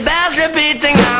bears repeating now.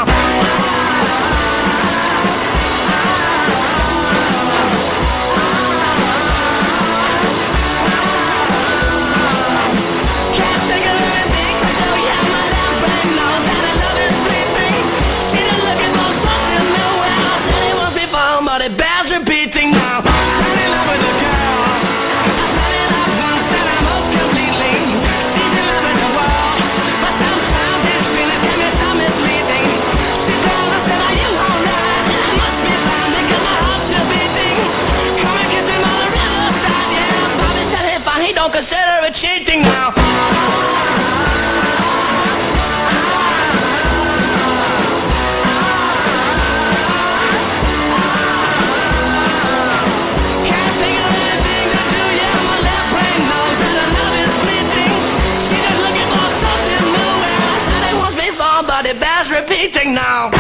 Can't think of anything to do, yeah, my left brain knows that the love is fleeting. She's just looking for something new, and I said it once before, but it bears repeating now. Fell in love with a girl, I fell in love once and I most completely. She's in love with the world, but sometimes his feelings can be so misleading. She told us that you won't last, and I must be fine because my heart's still beating. Come and kiss him on the riverside, yeah. Bobby said hey fine, he don't consider it cheating now. Can't think of anything to do, yeah, my left brain knows that the love is fleeting. She's just looking for something new, and I said it once before, but it bears repeating now.